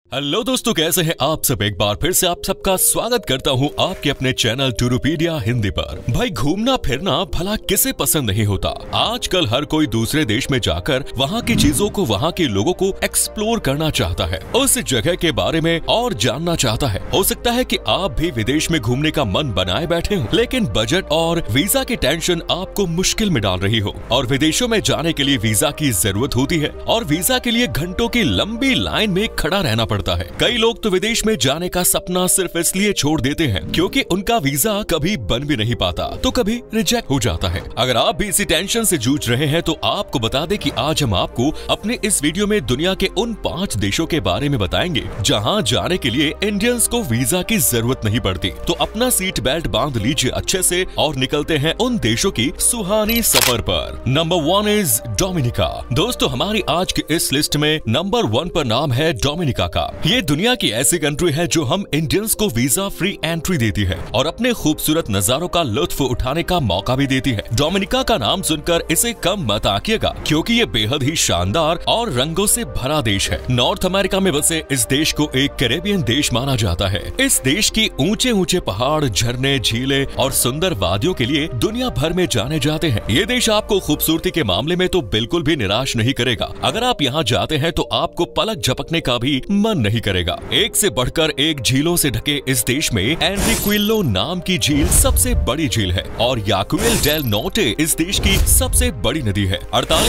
Hello दोस्तों, कैसे हैं आप सब। एक बार फिर से आप सबका स्वागत करता हूं आपके अपने चैनल टूरूपीडिया हिंदी पर। भाई, घूमना फिरना भला किसे पसंद नहीं होता। आजकल हर कोई दूसरे देश में जाकर वहां की चीजों को, वहां के लोगों को एक्सप्लोर करना चाहता है, उस जगह के बारे में और जानना चाहता है। हो सकता है कि आप भी विदेश में घूमने का मन बनाए बैठे हो, लेकिन बजट और वीजा की टेंशन आपको मुश्किल में डाल रही हो और विदेशों में जाने के लिए वीजा की जरूरत होती है और वीजा के लिए घंटों की लंबी लाइन में खड़ा रहना पड़ता है। कई लोग तो विदेश में जाने का सपना सिर्फ इसलिए छोड़ देते हैं क्योंकि उनका वीजा कभी बन भी नहीं पाता, तो कभी रिजेक्ट हो जाता है। अगर आप भी इसी टेंशन से जूझ रहे हैं तो आपको बता दें कि आज हम आपको अपने इस वीडियो में दुनिया के उन 5 देशों के बारे में बताएंगे जहां जाने के लिए इंडियंस को वीजा की जरूरत नहीं पड़ती। तो अपना सीट बेल्ट बांध लीजिए अच्छे से और निकलते हैं उन देशों की सुहानी सफर पर। Number 1 is Dominica. दोस्तों, हमारी आज की इस लिस्ट में नंबर 1 पर नाम है डोमिनिका का। ये दुनिया की ऐसी कंट्री है जो हम इंडियंस को वीजा फ्री एंट्री देती है और अपने खूबसूरत नजारों का लुत्फ उठाने का मौका भी देती है। डोमिनिका का नाम सुनकर इसे कम मत आंकिएगा क्योंकि ये बेहद ही शानदार और रंगों से भरा देश है। नॉर्थ अमेरिका में बसे इस देश को एक कैरेबियन देश माना जाता है। इस देश की ऊंचे ऊंचे पहाड़, झरने, झीलें और सुंदर वादियों के लिए दुनिया भर में जाने जाते हैं। ये देश आपको खूबसूरती के मामले में तो बिल्कुल भी निराश नहीं करेगा। अगर आप यहाँ जाते हैं तो आपको पलक झपकने का भी मन नहीं करेगा। एक से बढ़कर एक झीलों से ढके इस देश में एनरिक्विल्लो नाम की झील सबसे बड़ी झील है और याकुएल डेल नॉर्टे इस देश की सबसे बड़ी नदी है।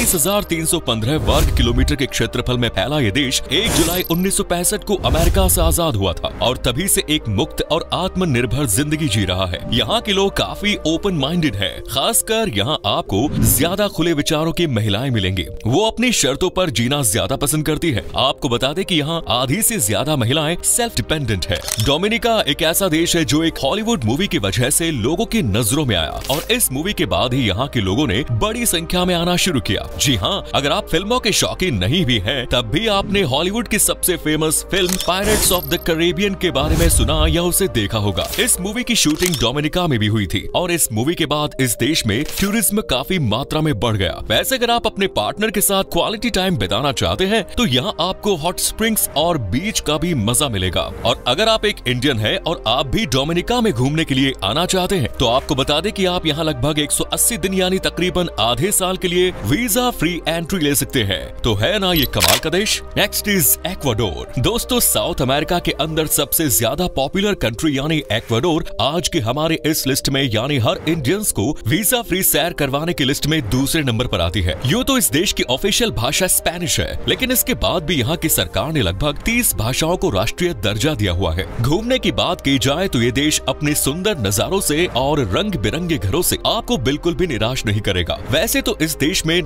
48,315 वर्ग किलोमीटर के क्षेत्रफल में फैला ये देश 1 जुलाई 1965 को अमेरिका से आजाद हुआ था और तभी से एक मुक्त और आत्मनिर्भर जिंदगी जी रहा है। यहाँ के लोग काफी ओपन माइंडेड है। खासकर यहाँ आपको ज्यादा खुले विचारों की महिलाएं मिलेंगी। वो अपनी शर्तों पर जीना ज्यादा पसंद करती है। आपको बता दें कि यहाँ आधी से ज्यादा महिलाएं सेल्फ डिपेंडेंट है। डोमिनिका एक ऐसा देश है जो एक हॉलीवुड मूवी की वजह से लोगों की नजरों में आया और इस मूवी के बाद ही यहाँ के लोगों ने बड़ी संख्या में आना शुरू किया। जी हाँ, अगर आप फिल्मों के शौकीन नहीं भी हैं, तब भी आपने हॉलीवुड की सबसे famous film pirates of the Caribbean के बारे में सुना या उसे देखा होगा। इस मूवी की शूटिंग डोमिनिका में भी हुई थी और इस मूवी के बाद इस देश में टूरिज्म काफी मात्रा में बढ़ गया। वैसे अगर आप अपने पार्टनर के साथ क्वालिटी टाइम बिताना चाहते हैं तो यहाँ आपको हॉट स्प्रिंग्स और बीच का भी मजा मिलेगा। और अगर आप एक इंडियन हैं और आप भी डोमिनिका में घूमने के लिए आना चाहते हैं तो आपको बता दें कि आप यहाँ लगभग 180 दिन यानी तकरीबन आधे साल के लिए वीजा फ्री एंट्री ले सकते हैं। तो है ना ये कमाल का देश। Next is Ecuador. दोस्तों, साउथ अमेरिका के अंदर सबसे ज्यादा पॉपुलर कंट्री यानी एक्वाडोर आज के हमारे इस लिस्ट में यानी हर इंडियंस को वीजा फ्री सैर करवाने की लिस्ट में दूसरे नंबर पर आती है। यूँ तो इस देश की ऑफिशियल भाषा स्पेनिश है, लेकिन इसके बाद भी यहाँ की सरकार ने लगभग 30 भाषाओं को राष्ट्रीय दर्जा दिया हुआ है। घूमने की बात की जाए तो ये देश अपने सुंदर नजारों से और रंग बिरंगे घरों से आपको बिल्कुल भी निराश नहीं करेगा। वैसे तो इस देश में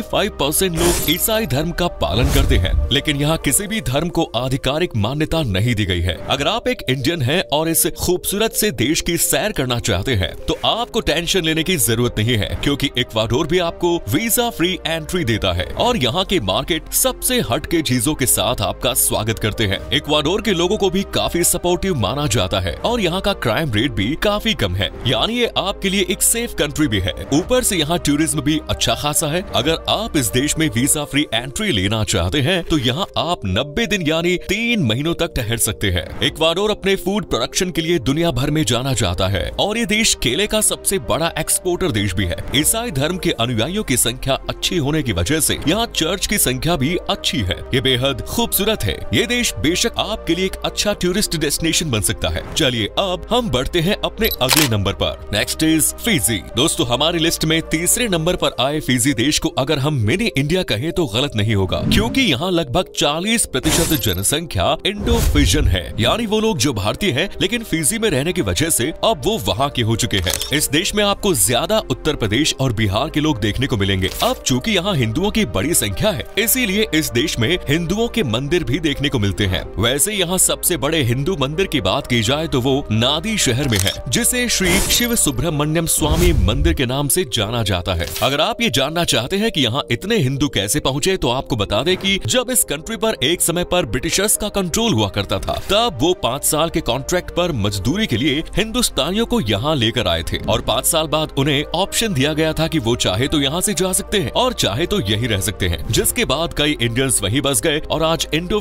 95% लोग ईसाई धर्म का पालन करते हैं, लेकिन यहाँ किसी भी धर्म को आधिकारिक मान्यता नहीं दी गई है। अगर आप एक इंडियन हैं और इस खूबसूरत से देश की सैर करना चाहते हैं तो आपको टेंशन लेने की जरूरत नहीं है क्योंकि इक्वाडोर भी आपको वीजा फ्री एंट्री देता है और यहाँ के मार्केट सबसे हटके चीजों के साथ आपका स्वागत करते हैं। इक्वाडोर के लोगों को भी काफी सपोर्टिव माना जाता है और यहाँ का क्राइम रेट भी काफी कम है, यानी ये आपके लिए एक सेफ कंट्री भी है। ऊपर से यहाँ टूरिज्म भी अच्छा खासा है। अगर आप इस देश में वीजा फ्री एंट्री लेना चाहते हैं तो यहाँ आप 90 दिन यानी 3 महीनों तक ठहर सकते हैं। इक्वाडोर अपने फूड प्रोडक्शन के लिए दुनिया भर में जाना जाता है और ये देश केले का सबसे बड़ा एक्सपोर्टर देश भी है। ईसाई धर्म के अनुयायियों की संख्या अच्छी होने की वजह से यहाँ चर्च की संख्या भी अच्छी है। ये बेहद खूबसूरत है। ये देश बेशक आपके लिए एक अच्छा टूरिस्ट डेस्टिनेशन बन सकता है। चलिए अब हम बढ़ते हैं अपने अगले नंबर पर। Next is Fiji. दोस्तों, हमारी लिस्ट में तीसरे नंबर पर आए फिजी देश को अगर हम मिनी इंडिया कहें तो गलत नहीं होगा क्योंकि यहाँ लगभग 40% जनसंख्या इंडो फिजियन है, यानी वो लोग जो भारतीय हैं लेकिन फिजी में रहने की वजह से अब वो वहाँ के हो चुके हैं। इस देश में आपको ज्यादा उत्तर प्रदेश और बिहार के लोग देखने को मिलेंगे। अब चूंकि यहाँ हिंदुओं की बड़ी संख्या है इसीलिए इस देश में हिंदुओं के मंदिर भी देखने को मिलते हैं। वैसे यहाँ सबसे बड़े हिंदू मंदिर की बात की जाए तो वो नादी शहर में है जिसे श्री शिव सुब्रमण्यम स्वामी मंदिर के नाम से जाना जाता है। अगर आप ये जानना चाहते हैं कि यहाँ इतने हिंदू कैसे पहुँचे तो आपको बता दें कि जब इस कंट्री पर एक समय पर ब्रिटिशर्स का कंट्रोल हुआ करता था तब वो 5 साल के कॉन्ट्रैक्ट पर मजदूरी के लिए हिंदुस्तानियों को यहाँ लेकर आए थे और 5 साल बाद उन्हें ऑप्शन दिया गया था कि वो चाहे तो यहाँ से जा सकते हैं और चाहे तो यही रह सकते हैं, जिसके बाद कई इंडियंस वहीं बस गए और आज इंडो फिजियन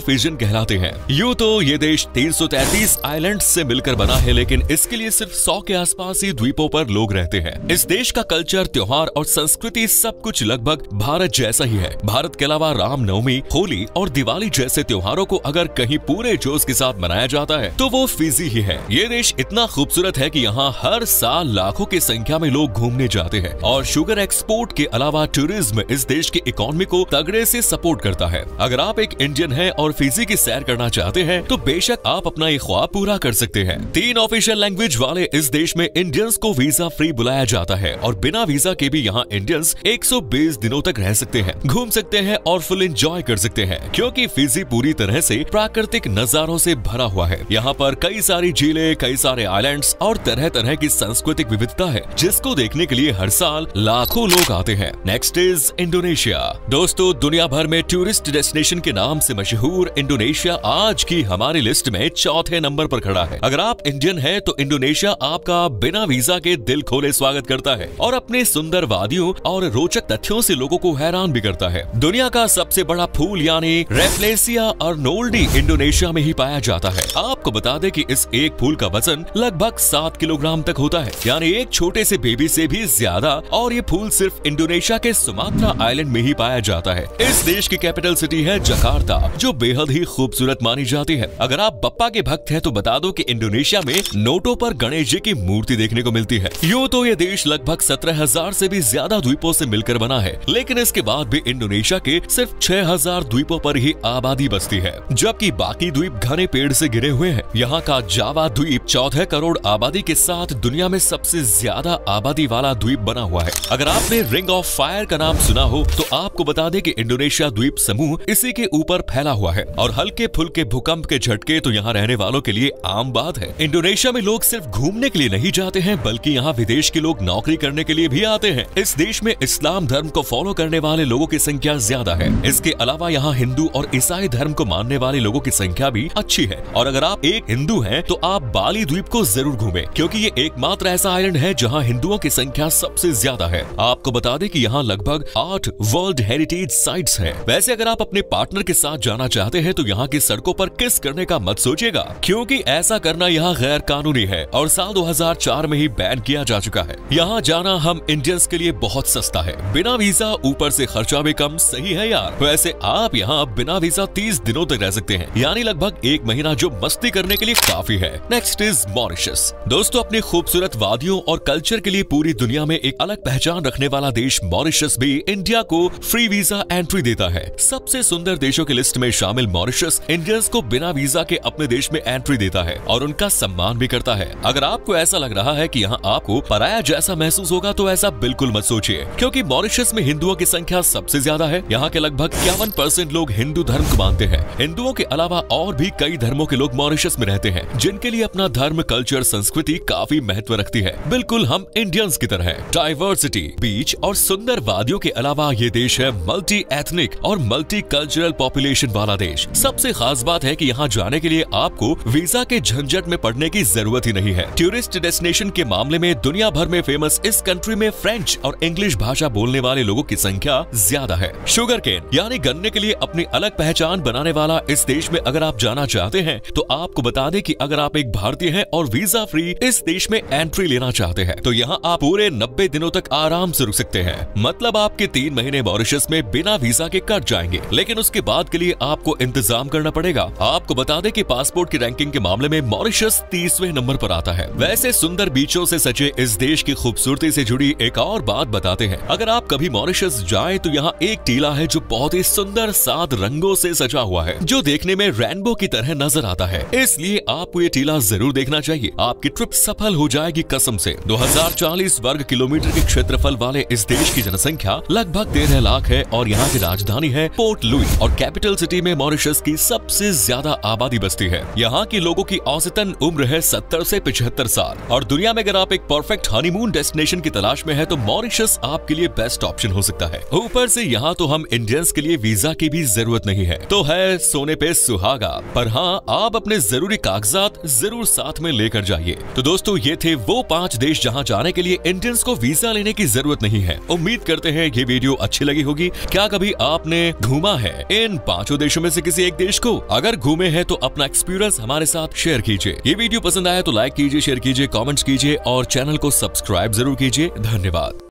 कहलाते हैं। यूँ तो ये देश 333 आइलैंड्स से मिलकर बना है, लेकिन इसके लिए सिर्फ 100 के आसपास ही द्वीपों पर लोग रहते हैं। इस देश का कल्चर, त्योहार और संस्कृति सब कुछ लगभग भारत जैसा ही है। भारत के अलावा रामनवमी, होली और दिवाली जैसे त्योहारों को अगर कहीं पूरे जोश के साथ मनाया जाता है तो वो फिजी ही है। ये देश इतना खूबसूरत है कि यहाँ हर साल लाखों की संख्या में लोग घूमने जाते हैं और शुगर एक्सपोर्ट के अलावा टूरिज्म इस देश की इकोनॉमी को तगड़े से सपोर्ट करता है। अगर आप एक इंडियन हैं और फिजी की सैर करना चाहते हैं तो बेशक आप अपना ये ख्वाब पूरा कर सकते हैं। 3 ऑफिशियल लैंग्वेज वाले इस देश में इंडियंस को वीजा फ्री बुलाया जाता है और बिना वीजा के भी यहाँ इंडियंस 120 दिनों तक रह सकते हैं, घूम सकते हैं और फुल एंजॉय कर सकते हैं, क्योंकि फिजी पूरी तरह से प्राकृतिक नजारों से भरा हुआ है। यहाँ पर कई सारी झीलें, कई सारे आइलैंड्स और तरह तरह की सांस्कृतिक विविधता है, जिसको देखने के लिए हर साल लाखों लोग आते हैं। Next is Indonesia. दोस्तों, दुनिया भर में टूरिस्ट डेस्टिनेशन के नाम से मशहूर इंडोनेशिया आज की हमारी लिस्ट में 4थे नंबर पर खड़ा है। अगर आप इंडियन हैं तो इंडोनेशिया आपका बिना वीजा के दिल खोले स्वागत करता है और अपने सुंदर वादियों और रोचक तथ्यों से लोगों को हैरान भी करता है। दुनिया का सबसे बड़ा फूल यानी रेफ्लेसिया अर्नोल्डी इंडोनेशिया में ही पाया जाता है। आपको बता दें कि इस एक फूल का वजन लगभग 7 किलोग्राम तक होता है, यानी एक छोटे से बेबी से भी ज्यादा, और ये फूल सिर्फ इंडोनेशिया के सुमात्रा आइलैंड में ही पाया जाता है। इस देश की कैपिटल सिटी है जकार्ता, जो बेहद ही खूबसूरत मानी जाती है। अगर आप बप्पा के भक्त हैं तो बता दो कि इंडोनेशिया में नोटों पर गणेश जी की मूर्ति देखने को मिलती है। यूँ तो ये देश लगभग 17,000 से भी ज्यादा द्वीपों से मिलकर बना है, लेकिन इसके बाद भी इंडोनेशिया के सिर्फ 6,000 द्वीपों पर ही आबादी बसती है, जबकि बाकी द्वीप घने पेड़ से घिरे हुए हैं। यहाँ का जावा द्वीप 14 करोड़ आबादी के साथ दुनिया में सबसे ज्यादा आबादी वाला द्वीप बना हुआ है। अगर आपने रिंग ऑफ फायर का नाम सुना हो तो आपको बता दें कि इंडोनेशिया द्वीप समूह इसी के ऊपर फैला हुआ है और हल्के फुल्के भूकंप के झटके तो यहाँ रहने वालों के लिए आम बात है। इंडोनेशिया में लोग सिर्फ घूमने के लिए नहीं जाते हैं, बल्कि यहाँ विदेश के लोग नौकरी करने के लिए भी आते हैं। इस देश में इस्लाम धर्म को फॉलो करने वाले लोगों की संख्या ज्यादा है। इसके अलावा यहाँ हिंदू और ईसाई धर्म को मानने वाले लोगों की संख्या भी अच्छी है। और अगर आप एक हिंदू हैं तो आप बाली द्वीप को जरूर घूमें, क्योंकि ये एकमात्र ऐसा आइलैंड है जहाँ हिंदुओं की संख्या सबसे ज्यादा है। आपको बता दें कि यहाँ लगभग 8 वर्ल्ड हेरिटेज साइट्स हैं। वैसे अगर आप अपने पार्टनर के साथ जाना चाहते हैं तो यहाँ की सड़कों पर किस करने का मत सोचिएगा, क्योंकि ऐसा करना यहाँ गैर कानूनी है और साल 2004 में ही बैन किया जा चुका है। यहाँ जाना हम इंडियंस के लिए बहुत सस्ता है, बिना वीजा, ऊपर से खर्चा भी कम। सही है यार। वैसे आप यहाँ बिना वीजा 30 दिनों तक रह सकते हैं, यानी लगभग 1 महीना, जो मस्ती करने के लिए काफी है। Next is Mauritius. दोस्तों, अपनी खूबसूरत वादियों और कल्चर के लिए पूरी दुनिया में एक अलग पहचान रखने वाला देश मॉरिशस भी इंडिया को फ्री वीजा एंट्री देता है। सबसे सुंदर देशों की लिस्ट में शामिल मॉरिशस इंडियंस को बिना वीजा के अपने देश में एंट्री देता है और उनका सम्मान भी करता है। अगर आपको ऐसा लग रहा है कि यहाँ आपको पराया जैसा महसूस होगा तो ऐसा बिल्कुल मत सोचिए, क्योंकि मॉरिशस में हिंदुओं की संख्या सबसे ज्यादा है। यहाँ के लगभग 51% लोग हिंदू धर्म को मानते हैं। हिंदुओं के अलावा और भी कई धर्मों के लोग मॉरिशस में रहते हैं, जिनके लिए अपना धर्म, कल्चर, संस्कृति काफी महत्व रखती है, बिल्कुल हम इंडियंस की तरह। डाइवर्सिटी, बीच और सुंदर वादियों के अलावा ये देश है मल्टी एथनिक और मल्टी कल्चरल पॉपुलेशन वाला देश। सबसे खास बात है कि यहाँ जाने के लिए आपको वीजा के झंझट में पड़ने की जरूरत ही नहीं है। टूरिस्ट डेस्टिनेशन के मामले में दुनिया भर में फेमस इस कंट्री में फ्रेंच और इंग्लिश भाषा बोलने वाले लोगों की संख्या ज्यादा है। शुगर केन यानी गन्ने के लिए अपनी अलग पहचान बनाने वाला इस देश में अगर आप जाना चाहते हैं तो आपको बता दें कि अगर आप एक भारतीय हैं और वीजा फ्री इस देश में एंट्री लेना चाहते हैं तो यहाँ आप पूरे 90 दिनों तक आराम से रुक सकते हैं। मतलब आपके 3 महीने मॉरिशस में बिना वीजा के कट जाएंगे, लेकिन उसके बाद के लिए आपको इंतजाम करना पड़ेगा। आपको बता दें कि पासपोर्ट की रैंकिंग के मामले में मॉरिशस 30वें नंबर पर आता है। वैसे सुंदर बीचों से सजे इस देश की खूबसूरती से जुड़ी एक और बात बताते हैं। अगर आप कभी मॉरिशस जाएं तो यहाँ एक टीला है जो बहुत ही सुंदर 7 रंगों से सजा हुआ है, जो देखने में रेनबो की तरह नजर आता है। इसलिए आपको ये टीला जरूर देखना चाहिए। आपकी ट्रिप सफल हो जाएगी कसम से। 2040 वर्ग किलोमीटर के क्षेत्रफल वाले इस देश की जनसंख्या लगभग 13 लाख है और यहाँ की राजधानी है पोर्ट लुई और कैपिटल सिटी में मॉरिशस की सबसे ज्यादा आबादी बसती है। यहाँ के लोगों की औसतन उम्र है 70 से 75 साल। और दुनिया में अगर आप एक परफेक्ट हनीमून डेस्टिनेशन की तलाश में है तो मॉरिशस आपके लिए बेस्ट ऑप्शन हो सकता है। ऊपर से यहाँ तो हम इंडियंस के लिए वीजा की भी जरूरत नहीं है, तो है सोने पे सुहागा। पर हाँ, आप अपने जरूरी कागजात जरूर साथ में लेकर जाइए। तो दोस्तों, ये थे वो 5 देश जहाँ जाने के लिए इंडियंस को वीजा लेने की जरूरत नहीं है। उम्मीद करते हैं ये वीडियो अच्छी लगी होगी। क्या कभी आपने घूमा है इन 5 देशों में से किसी एक एक देश को? अगर घूमे हैं तो अपना एक्सपीरियंस हमारे साथ शेयर कीजिए। ये वीडियो पसंद आया तो लाइक कीजिए, शेयर कीजिए, कमेंट्स कीजिए और चैनल को सब्सक्राइब जरूर कीजिए। धन्यवाद।